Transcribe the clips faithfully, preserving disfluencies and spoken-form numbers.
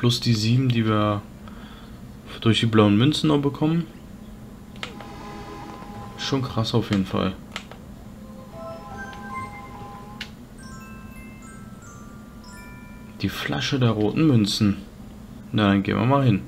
plus die sieben, die wir durch die blauen Münzen noch bekommen. Schon krass auf jeden Fall. Die Flasche der roten Münzen. Na, dann gehen wir mal hin.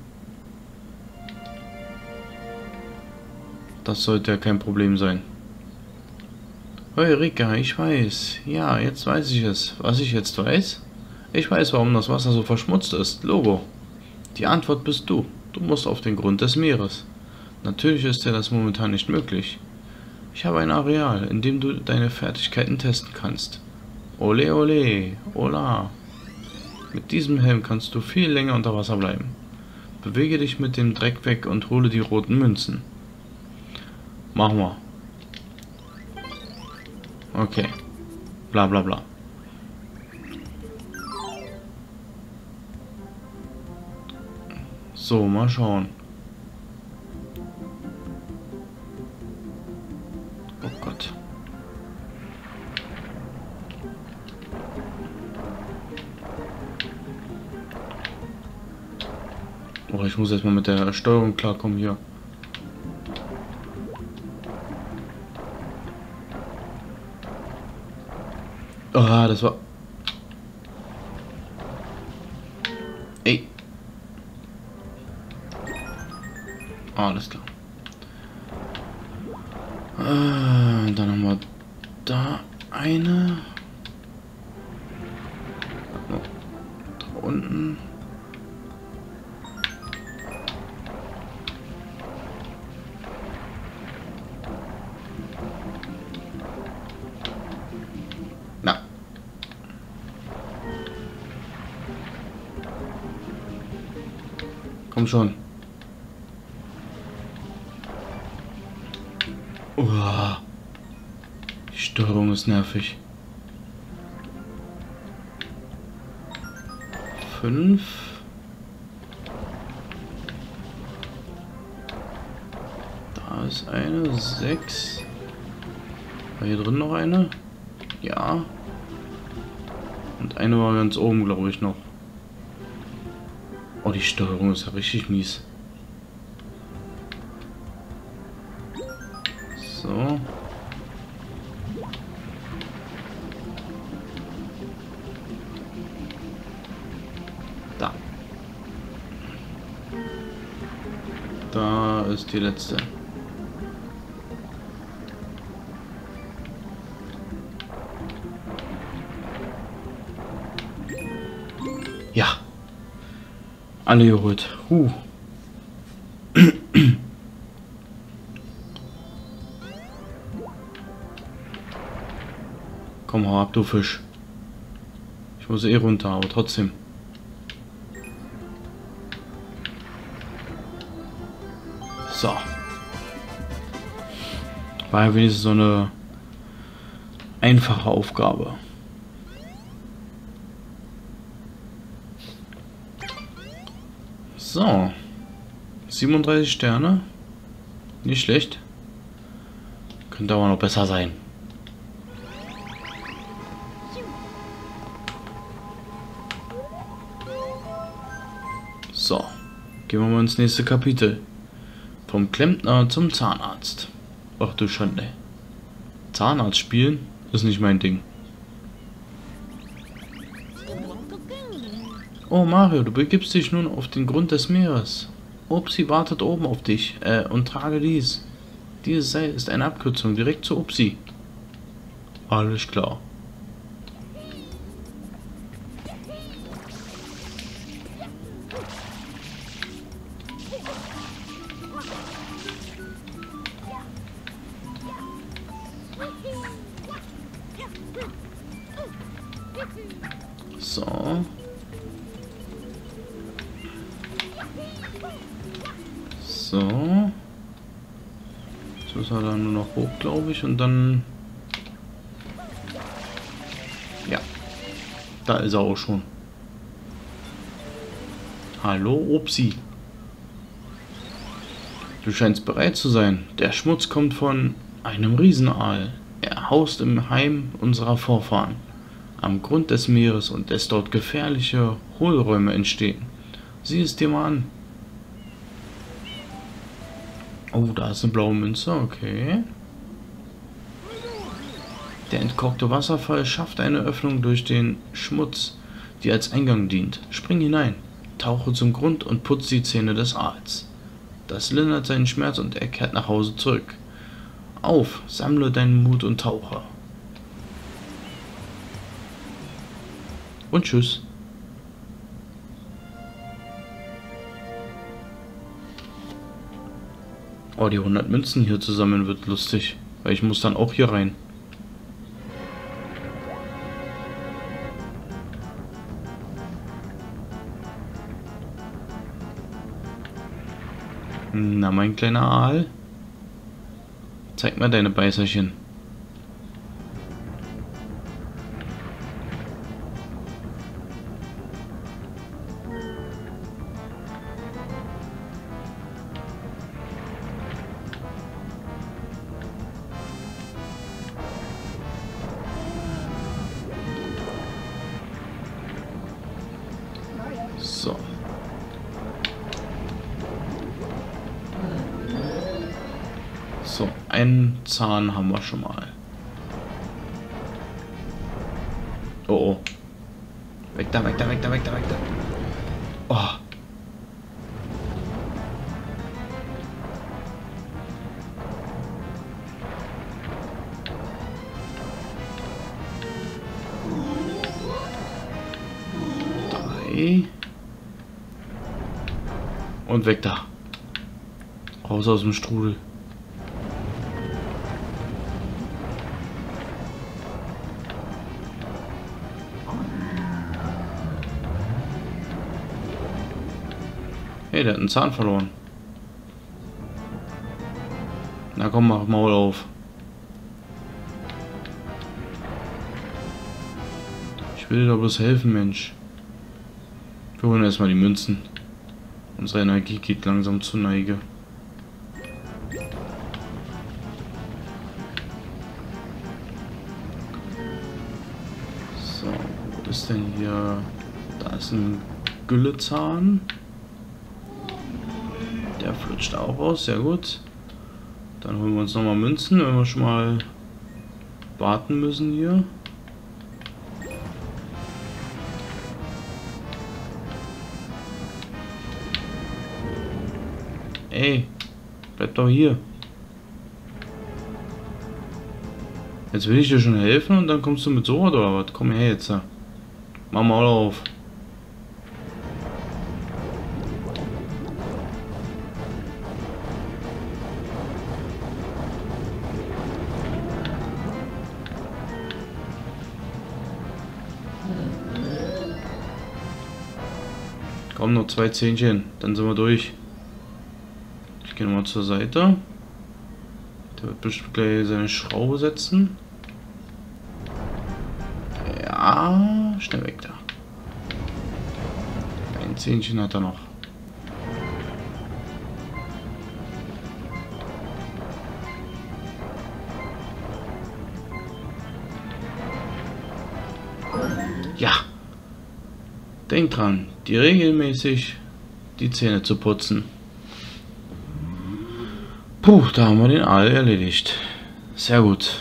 Das sollte ja kein Problem sein. Hey Rika, ich weiß. Ja, jetzt weiß ich es. Was ich jetzt weiß? Ich weiß, warum das Wasser so verschmutzt ist. Logo. Die Antwort bist du. Du musst auf den Grund des Meeres. Natürlich ist dir das momentan nicht möglich. Ich habe ein Areal, in dem du deine Fertigkeiten testen kannst. Ole ole, hola. Mit diesem Helm kannst du viel länger unter Wasser bleiben. Bewege dich mit dem Dreck weg und hole die roten Münzen. Machen wir. Okay. Bla bla bla. So, mal schauen. Oh Gott. Oh, ich muss erstmal mit der Steuerung klarkommen hier. Ah, das war... Ey. Ah, alles klar. Ah, dann haben wir da eine. Da unten. Na. Komm schon. Uah. Die Steuerung ist nervig. Fünf. Da ist eine. Sechs. War hier drin noch eine? Ja. Und eine war ganz oben, glaube ich, noch. Oh, die Steuerung ist ja richtig mies. So. Da. Da ist die letzte. Ja. Alle geholt. Huh. Komm, hau ab, du Fisch. Ich muss eh runter, aber trotzdem. So. War ja wenigstens so eine einfache Aufgabe. So. siebenunddreißig Sterne. Nicht schlecht. Könnte aber noch besser sein. So. Gehen wir mal ins nächste Kapitel. Vom Klempner zum Zahnarzt. Ach du Schande. Zahnarzt spielen ist nicht mein Ding. Oh Mario, du begibst dich nun auf den Grund des Meeres. Upsi wartet oben auf dich äh, und trage dies. Dieses Seil ist eine Abkürzung direkt zu Upsi. Alles klar. So. So. Jetzt müssen wir dann nur noch hoch, glaube ich, und dann... Ja. Da ist er auch schon. Hallo, Upsi. Du scheinst bereit zu sein. Der Schmutz kommt von einem Riesenaal. Er haust im Heim unserer Vorfahren. Am Grund des Meeres und es dort gefährliche Hohlräume entstehen. Sieh es dir mal an. Oh, da ist eine blaue Münze, okay. Der entkorkte Wasserfall schafft eine Öffnung durch den Schmutz, die als Eingang dient. Spring hinein, tauche zum Grund und putze die Zähne des Aals. Das lindert seinen Schmerz und er kehrt nach Hause zurück. Auf, sammle deinen Mut und tauche. Und tschüss. Oh, die hundert Münzen hier zusammen wird lustig, weil ich muss dann auch hier rein. Na, mein kleiner Aal. Zeig mal deine Beißerchen. So. So, einen Zahn haben wir schon mal. Oh, oh. Weg da, weg da, weg da, weg da, weg da. Oh. Drei. Und weg da. Raus aus dem Strudel. Hey, der hat einen Zahn verloren. Na komm, mach Maul auf. Ich will dir doch bloß helfen, Mensch. Wir holen erstmal die Münzen. Unsere Energie geht langsam zur Neige. So, wo ist denn hier? Da ist ein Güllezahn. Der flutscht auch raus, sehr gut. Dann holen wir uns nochmal Münzen, wenn wir schon mal warten müssen hier. Ey, bleib doch hier. Jetzt will ich dir schon helfen und dann kommst du mit so oder was? Komm her jetzt. Mach mal auf. Komm, noch zwei Zähnchen, dann sind wir durch. Ich gehe nochmal zur Seite. Der wird bestimmt gleich seine Schraube setzen. Ja, schnell weg da. Ein Zähnchen hat er noch. Ja. Denk dran, dir regelmäßig die Zähne zu putzen. Puh, da haben wir den Aal erledigt. Sehr gut.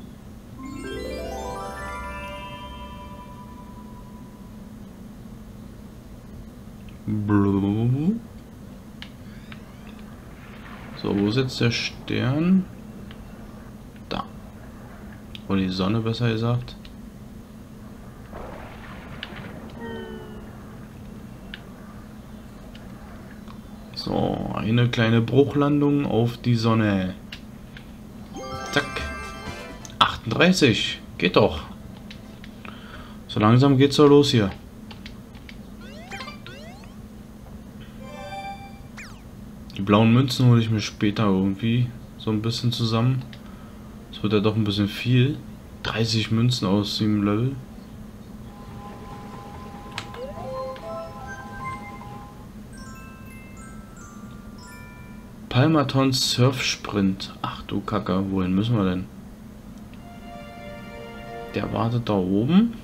So, wo ist jetzt der Stern? Da. Oder die Sonne, besser gesagt. So, eine kleine Bruchlandung auf die Sonne. Zack. achtunddreißig. Geht doch. So langsam geht's doch los hier. Die blauen Münzen hole ich mir später irgendwie so ein bisschen zusammen. Das wird ja doch ein bisschen viel. dreißig Münzen aus dem Level. Palmaton Surfsprint. Ach du Kacke, wohin müssen wir denn? Der wartet da oben.